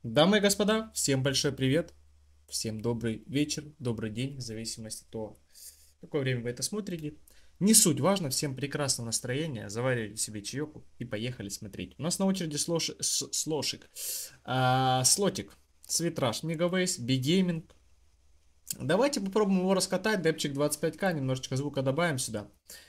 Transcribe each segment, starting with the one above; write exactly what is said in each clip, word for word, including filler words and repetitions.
Дамы и господа, всем большой привет, всем добрый вечер, добрый день, в зависимости от того, в какое время вы это смотрите. Не суть важно, всем прекрасного настроения, заваривайте себе чаеку и поехали смотреть. У нас на очереди слош... с- слошик, а, слотик, Свитраж, Мегавейс, Бигейминг. Давайте попробуем его раскатать, депчик двадцать пять ка, немножечко звука добавим сюда.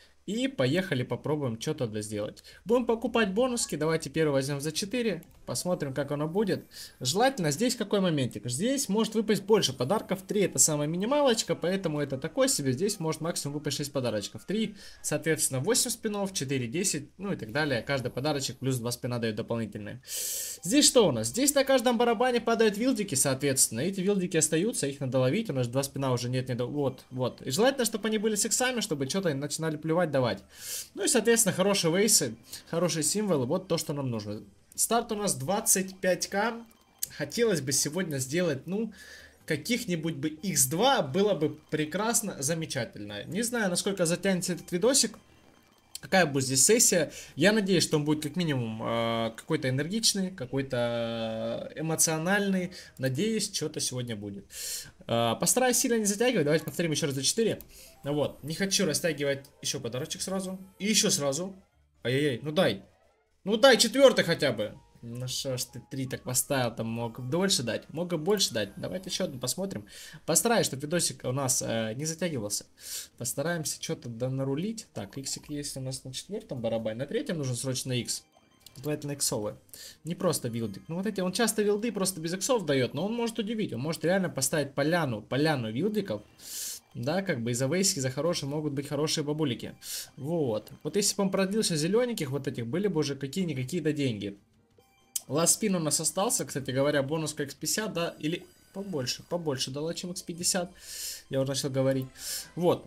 И поехали попробуем что тогда сделать. Будем покупать бонуски. Давайте первый возьмем за четыре. Посмотрим, как оно будет. Желательно здесь какой моментик. Здесь может выпасть больше подарков. три это самая минималочка, поэтому это такой себе. Здесь может максимум выпасть шесть подарочков. три, соответственно, восемь спинов, четыре, десять, ну и так далее. Каждый подарочек плюс два спина дает дополнительные. Здесь что у нас? Здесь на каждом барабане падают вилдики, соответственно. Эти вилдики остаются, их надо ловить. У нас два спина уже нет, не до... Вот, вот. И желательно, чтобы они были с иксами, чтобы что-то начинали плевать давать. Ну и, соответственно, хорошие вейсы, хорошие символы. Вот то, что нам нужно. Старт у нас двадцать пять ка. Хотелось бы сегодня сделать, ну, каких-нибудь бы икс два. Было бы прекрасно, замечательно. Не знаю, насколько затянется этот видосик. Какая будет здесь сессия? Я надеюсь, что он будет как минимум э, какой-то энергичный, какой-то эмоциональный. Надеюсь, что-то сегодня будет. Э, постараюсь сильно не затягивать. Давайте повторим еще раз за четыре. Вот. Не хочу растягивать еще подарочек сразу. И еще сразу. Ай-яй-яй, ну дай. Ну дай четвертый хотя бы. Ну что ж ты три так поставил, там мог дольше дать, мог и больше дать. Давайте еще одну посмотрим. Постараюсь, чтобы видосик у нас э, не затягивался. Постараемся что-то да нарулить. Так, иксик есть у нас на четвертом барабане. На третьем нужен срочно икс. Желательно иксовые. Не просто вилдик. Ну вот эти, он часто вилды просто без иксов дает, но он может удивить. Он может реально поставить поляну, поляну вилдиков. Да, как бы из-за вейски, за хорошие могут быть хорошие бабулики. Вот. Вот если бы он продлился зелененьких вот этих, были бы уже какие-никакие-то деньги. Ласпин у нас остался, кстати говоря, бонус к икс пятьдесят, да, или побольше, побольше дала, чем икс пятьдесят. Я уже начал говорить. Вот,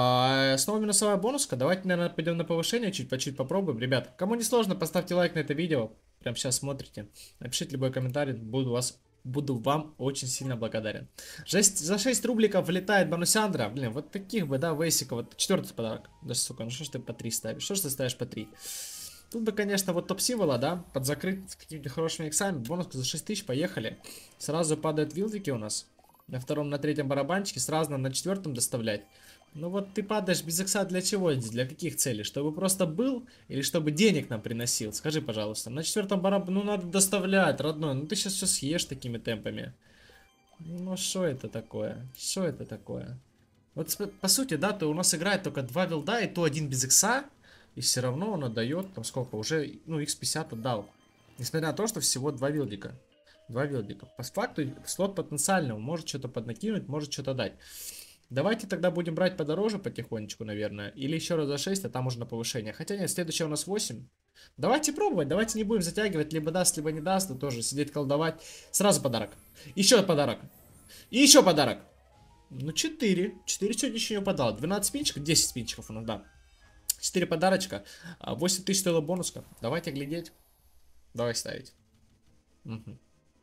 а, снова минусовая бонуска. Давайте, наверное, пойдем на повышение, чуть по чуть попробуем. Ребят, кому не сложно, поставьте лайк на это видео. Прям сейчас смотрите. Напишите любой комментарий, буду вас... Буду вам очень сильно благодарен. Жесть, за шесть рубликов влетает бонусяндра. Блин, вот таких бы, да, вейсиков. Вот четвертый подарок. Да, сука, ну что ж ты по три ставишь? Что ж ты ставишь по три? Тут бы, конечно, вот топ-символа, да, подзакрыть с какими-то хорошими иксами. Бонус за шесть тысяч, поехали. Сразу падают вилдики у нас. На втором, на третьем барабанчике, сразу на четвертом доставлять. Ну вот ты падаешь без икса для чего? Для каких целей? Чтобы просто был или чтобы денег нам приносил? Скажи, пожалуйста. На четвертом барабане, ну надо доставлять, родной. Ну ты сейчас все съешь такими темпами. Ну что это такое? Что это такое? Вот по сути, да, то у нас играет только два вилда, и то один без икса. И все равно он отдает, там сколько, уже, ну, икс пятьдесят отдал. Несмотря на то, что всего два вилдика. Два вилдика. По факту, слот потенциальный, он может что-то поднакинуть, может что-то дать. Давайте тогда будем брать подороже потихонечку, наверное. Или еще раз за шесть, а там уже на повышение. Хотя нет, следующее у нас восемь. Давайте пробовать, давайте не будем затягивать. Либо даст, либо не даст. Да тоже сидеть колдовать. Сразу подарок. Еще подарок. И еще подарок. Ну, четыре. четыре сегодня еще не упадало. двенадцать спинчиков, десять спинчиков у нас, да. четыре подарочка. восемь тысяч стоила бонуска. Давайте глядеть. Давай ставить. Угу.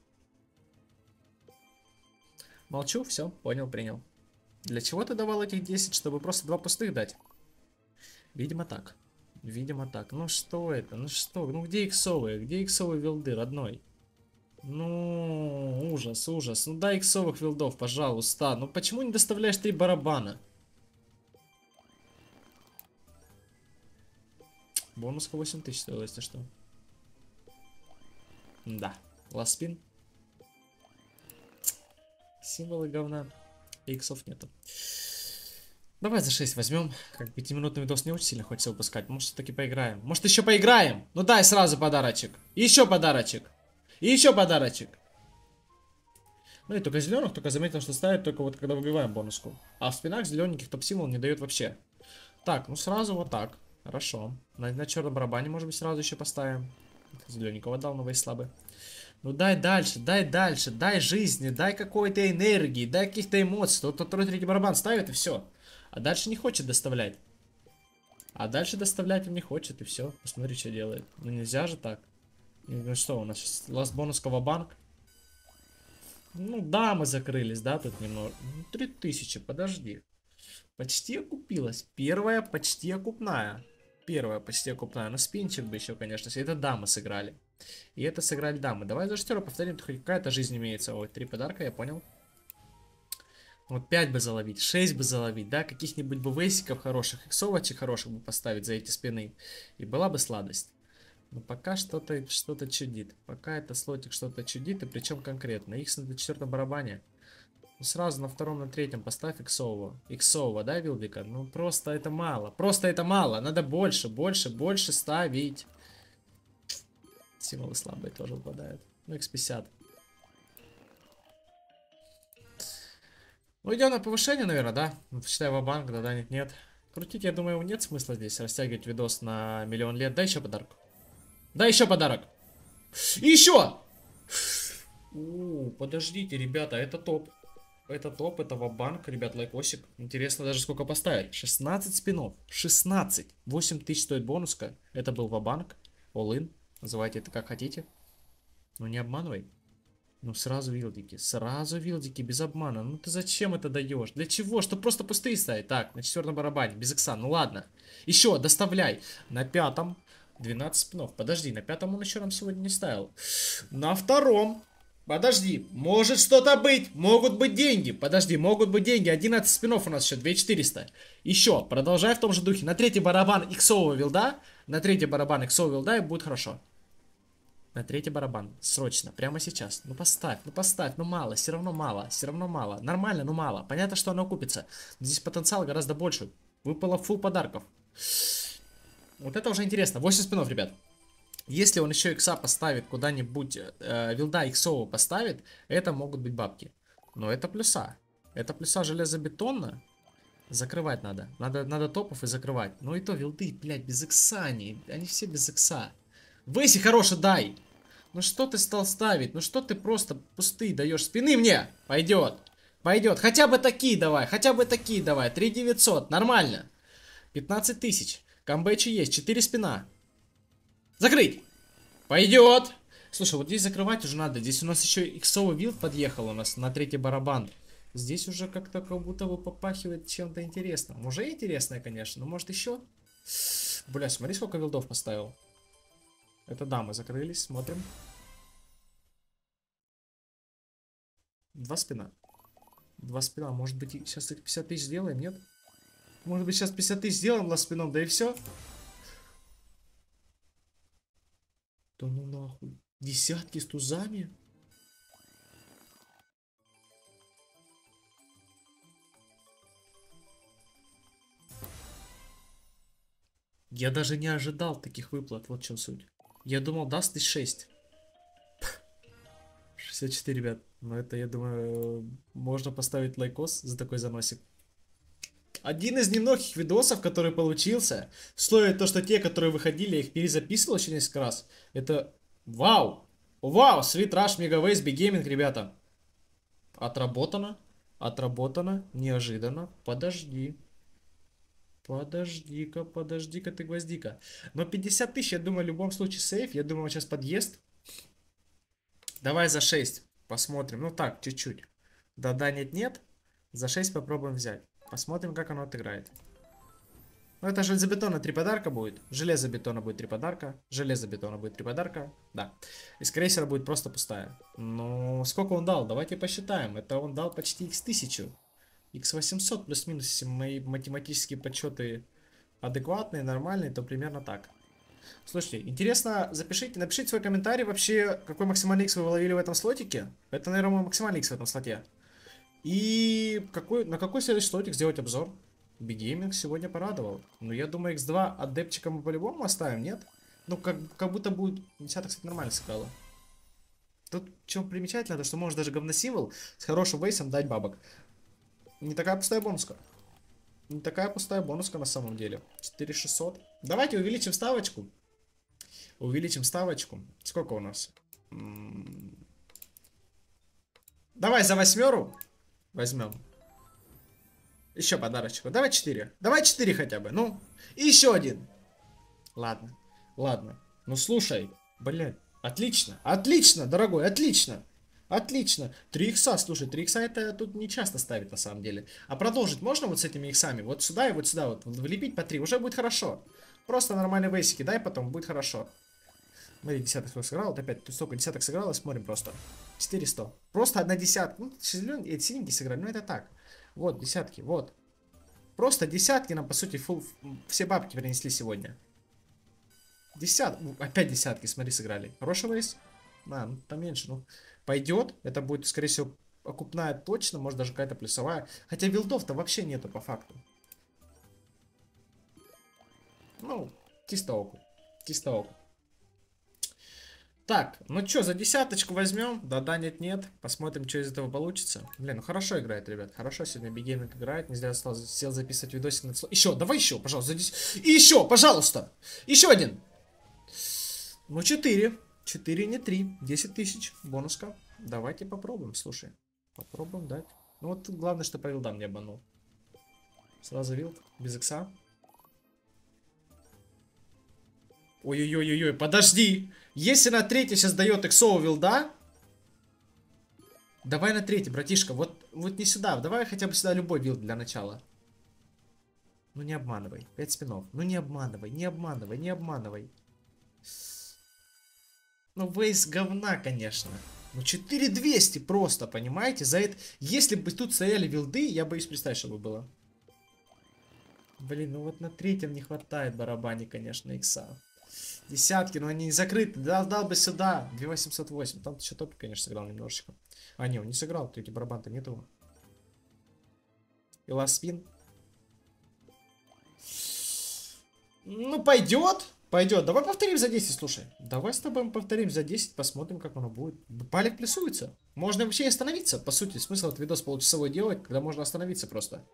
Молчу, все, понял, принял. Для чего ты давал этих десять, чтобы просто два пустых дать? Видимо так. Видимо так. Ну что это? Ну что? Ну где иксовые? Где иксовые вилды, родной? Ну, ужас, ужас. Ну дай иксовых вилдов, пожалуйста. Ну почему не доставляешь три барабана? Бонуска восемь тысяч стоила, если что. Да. Ласпин. Символы говна. Иксов нету. Давай за шесть возьмем. Как пятиминутный видос не очень сильно хочется выпускать. Может, все-таки поиграем. Может, еще поиграем? Ну дай сразу подарочек. И еще подарочек. И еще подарочек. Ну и только зеленых, только заметил, что ставят только вот когда выбиваем бонуску. А в спинах зелененьких топ-символ не дает вообще. Так, ну сразу вот так. Хорошо. На, на черном барабане, может быть, сразу еще поставим. Зелененького дал, но весь слабый. Ну дай дальше, дай дальше, дай жизни, дай какой-то энергии, дай каких-то эмоций. Тот, кто второй, третий барабан ставит, и все. А дальше не хочет доставлять. А дальше доставлять он не хочет, и все. Посмотри, что делает. Ну нельзя же так. Ну что, у нас сейчас ласт бонус Кавабанк. Ну да, мы закрылись, да, тут немного. Ну, три тысячи, подожди. Почти окупилась. Первая почти окупная. Первая почти окупная. Но спинчик бы еще, конечно. Это дамы сыграли. И это сыграли дамы. Давай за шестеро повторим, хоть какая-то жизнь имеется. Ой, три подарка, я понял. Вот пять бы заловить, шесть бы заловить, да, каких-нибудь бы вейсиков хороших, иксовочек хороших бы поставить за эти спины. И была бы сладость. Но пока что-то что-то чудит. Пока это слотик что-то чудит, и причем конкретно. Икс на четвертом барабане. Ну, сразу на втором, на третьем поставь иксового. Иксового, да, Вилдика? Ну, просто это мало. Просто это мало. Надо больше, больше, больше ставить. Символы слабые тоже выпадают. Ну, икс пятьдесят. Ну, идем на повышение, наверное, да? Ну, почитай ва-банк, да, да, нет, нет. Крутить, я думаю, нет смысла здесь растягивать видос на миллион лет. Дай еще подарок. Дай еще подарок. И еще! У, подождите, ребята, это топ. Это топ, это ва-банк, ребят, лайкосик. Интересно даже сколько поставить. шестнадцать спинов. шестнадцать. восемь тысяч стоит бонуска. Это был ва-банк. All-in. Называйте это как хотите. Но не обманывай. Ну сразу вилдики, сразу вилдики, без обмана. Ну ты зачем это даешь? Для чего? Что просто пустые ставить? Так, на четвертом барабане, без икса, ну ладно. Еще, доставляй. На пятом двенадцать спинов. Подожди, на пятом он еще нам сегодня не ставил. На втором. Подожди, может что-то быть. Могут быть деньги. Подожди, могут быть деньги. одиннадцать спинов у нас еще, две тысячи четыреста. Еще, продолжай в том же духе. На третий барабан иксового вилда. На третий барабан иксового вилда и будет хорошо. На третий барабан. Срочно. Прямо сейчас. Ну поставь, ну поставь. Ну мало. Все равно мало. Все равно мало. Нормально, но мало. Понятно, что оно купится. Здесь потенциал гораздо больше. Выпало фул подарков. Вот это уже интересно. восемь спинов, ребят. Если он еще икса поставит куда-нибудь, э, вилда иксового поставит, это могут быть бабки. Но это плюса. Это плюса железобетонно. Закрывать надо. Надо, надо топов и закрывать. Но и то вилды, блядь, без икса они. Они все без икса. Вейси хороший дай. Ну что ты стал ставить? Ну что ты просто пустые даешь? Спины мне. Пойдет. Пойдет. Хотя бы такие давай. Хотя бы такие давай. три девятьсот. Нормально. пятнадцать тысяч. Камбэчи есть. четыре спина. Закрыть. Пойдет. Слушай, вот здесь закрывать уже надо. Здесь у нас еще иксовый вилд подъехал у нас на третий барабан. Здесь уже как-то как будто бы попахивает чем-то интересным. Уже интересное, конечно. Но может еще? Бля, смотри, сколько вилдов поставил. Это дамы закрылись, смотрим. Два спина. Два спина. Может быть, сейчас их пятьдесят тысяч сделаем, нет? Может быть, сейчас пятьдесят тысяч сделаем два спином, да и все. Да ну нахуй. Десятки с тузами? Я даже не ожидал таких выплат, вот в чем суть. Я думал, даст тысяч шесть. шестьдесят четыре, ребят. Но это, я думаю, можно поставить лайкос за такой заносик. Один из немногих видосов, который получился, стоит то, что те, которые выходили, я их перезаписывал еще несколько раз. Это вау! Вау! Sweet Rush, Megaways, Big Gaming, ребята. Отработано. Отработано. Неожиданно. Подожди. Подожди-ка, подожди-ка ты, гвоздика. Но пятьдесят тысяч, я думаю, в любом случае сейф. Я думаю, он сейчас подъезд. Давай за шесть посмотрим. Ну так, чуть-чуть. Да-да, нет-нет. За шесть попробуем взять. Посмотрим, как оно отыграет. Ну, это железобетона три подарка будет. Железобетона будет три подарка. Железобетона будет три подарка. Да. Из крейсера будет просто пустая. Ну, сколько он дал? Давайте посчитаем. Это он дал почти икс тысячу. икс восемьсот плюс-минус, если мои математические подсчеты адекватные, нормальные, то примерно так. Слушайте, интересно, запишите, напишите свой комментарий вообще, какой максимальный икс вы ловили в этом слотике. Это, наверное, мой максимальный икс в этом слоте. И какой, на какой следующий слотик сделать обзор? Big Gaming сегодня порадовал. Ну, я думаю, икс два адепчика мы по-любому оставим, нет? Ну, как, как будто будет... десятка, кстати, нормально сыграла. Тут в чем примечательно, то что можешь даже говносимвол с хорошим вейсом дать бабок. Не такая пустая бонуска. Не такая пустая бонуска на самом деле. четыре шестьсот. Давайте увеличим ставочку. Увеличим ставочку. Сколько у нас? Давай за восьмеру возьмем. Еще подарочку. Давай четыре. Давай четыре хотя бы. Ну, и еще один. Ладно. Ладно. Ну, слушай. Блядь. Отлично. Отлично, дорогой. Отлично. Отлично. три икса, слушай, три икса это тут не часто ставить на самом деле. А продолжить можно вот с этими иксами? Вот сюда и вот сюда вот влепить по три, уже будет хорошо. Просто нормальные бейсики дай, потом будет хорошо. Смотри, десяток сколько сыграл, вот опять тут столько десяток сыграл, и смотрим просто. четыреста. Просто одна десятка. Ну, зеленые, эти синенькие сыграли, ну это так. Вот, десятки, вот. Просто десятки нам, по сути, фул, все бабки принесли сегодня. Десят, опять десятки, смотри, сыграли. Хороший рейс? А, ну там меньше, ну. Пойдет, это будет, скорее всего, окупная точно, может даже какая-то плюсовая. Хотя вилдов-то вообще нету по факту. Ну, чисто окуп. Чисто окуп. Так, ну что, за десяточку возьмем? Да-да, нет-нет. Посмотрим, что из этого получится. Блин, ну хорошо играет, ребят. Хорошо сегодня Бигейминг играет. Не зря стал, сел записывать видосик на... Еще, давай еще, пожалуйста. За десять... И еще, пожалуйста. Еще один. Ну, четыре. четыре, не три. десять тысяч. Бонуска. Давайте попробуем, слушай. Попробуем дать. Ну, вот главное, что по вилдам не обманул. Сразу вилд, без икса. Ой-ой-ой-ой, подожди. Если на третий сейчас дает иксового вилда, давай на третий, братишка. Вот, вот не сюда. Давай хотя бы сюда любой вилд для начала. Ну не обманывай. пять спинов. Ну не обманывай, не обманывай, не обманывай. Ну вейс говна, конечно. Ну четыре двести просто, понимаете? За это... Если бы тут стояли вилды, я боюсь представить, что бы было. Блин, ну вот на третьем не хватает барабане, конечно, икса. Десятки, но они не закрыты. Дал, дал бы сюда. две тысячи восемьсот восемь. Там еще топик, конечно, сыграл немножечко. А, не, он не сыграл. Третий барабан-то нет его. И ласт спин. Ну, пойдет. Пойдет. Давай повторим за десять, слушай. Давай с тобой повторим за десять, посмотрим, как оно будет. Палик плюсуется. Можно вообще остановиться. По сути, смысл этот видос получасовой делать, когда можно остановиться просто.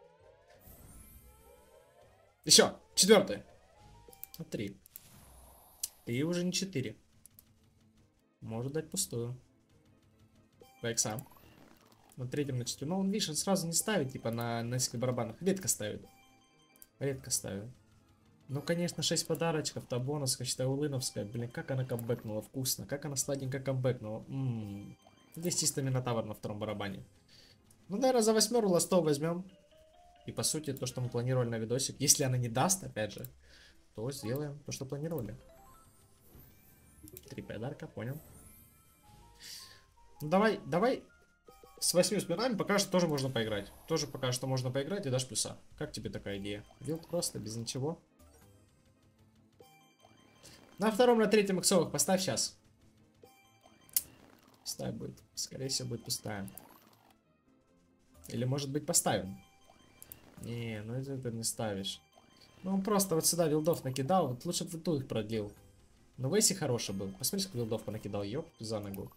Еще. Четвертое. Три. И уже не четыре. Может дать пустую. По иксам. На третьем, на четвертом. Но он, видишь, он сразу не ставит, типа, на несколько барабанах. Редко ставит. Редко ставит. Ну, конечно, шесть подарочков, то бонуска, считай, улыновская. Блин, как она камбэкнула, вкусно. Как она сладенько камбэкнула. Ммм. Здесь чисто Минотавр на втором барабане. Ну, наверное, за восьмеру ластов возьмем. И, по сути, то, что мы планировали на видосик. Если она не даст, опять же, то сделаем то, что планировали. Три подарка, понял. Ну, давай, давай с восьми спинами пока что тоже можно поиграть. Тоже пока что можно поиграть и дашь плюса. Как тебе такая идея? Вилд просто, без ничего. На втором, на третьем иксовых поставь сейчас. Пустая будет. Скорее всего, будет пустая. Или, может быть, поставим. Не, ну это ты не ставишь. Ну, он просто вот сюда вилдов накидал. Вот лучше бы ту их продлил. Но Вейси хороший был. Посмотри, сколько вилдов понакидал. Ёп, за ногу.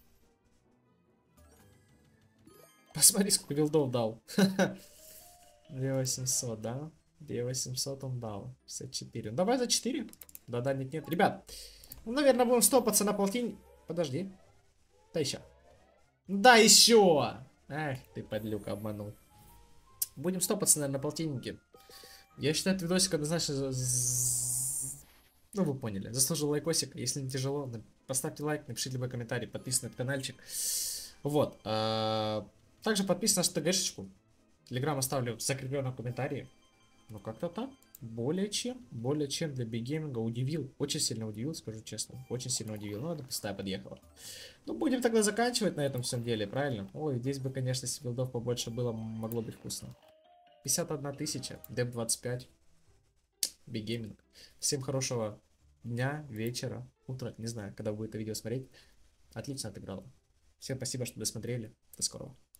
Посмотри, сколько вилдов дал. две восемьсот, да? две восемьсот он дал. шестьдесят четыре. Ну, давай за четыре. Да-да, нет-нет. Ребят, ну, наверное, будем стопаться на полтинник. Подожди. Да еще. Да еще! Эх, ты подлюка обманул. Будем стопаться, наверное, на полтиннике. Я считаю, этот видосик однозначно... Ну, вы поняли. Заслужил лайкосик. Если не тяжело, поставьте лайк, напишите любой комментарий, подписывайтесь на этот каналчик. Вот. Также подписывайтесь на нашу ТГшечку. Телеграм оставлю в закрепленном комментарии. Ну, как-то так. Более чем. Более чем для биггейминга удивил. Очень сильно удивил, скажу честно. Очень сильно удивил. Ну, это пустая подъехала. Ну, будем тогда заканчивать на этом всем деле, правильно? Ой, здесь бы, конечно, если билдов побольше было, могло быть вкусно. пятьдесят одна тысяча. Деп двадцать пять. Биггейминг. Всем хорошего дня, вечера, утра. Не знаю, когда вы это видео смотреть. Отлично отыграло. Всем спасибо, что досмотрели. До скорого.